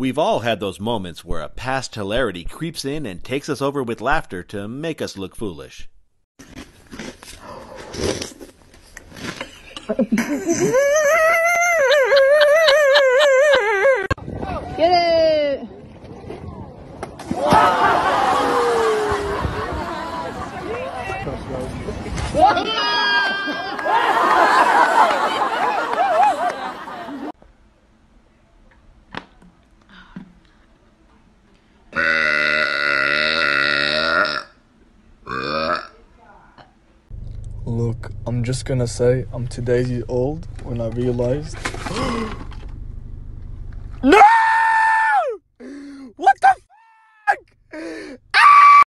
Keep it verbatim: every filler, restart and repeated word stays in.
We've all had those moments where a past hilarity creeps in and takes us over with laughter to make us look foolish. Get it! Look, I'm just gonna say I'm two days old when I realized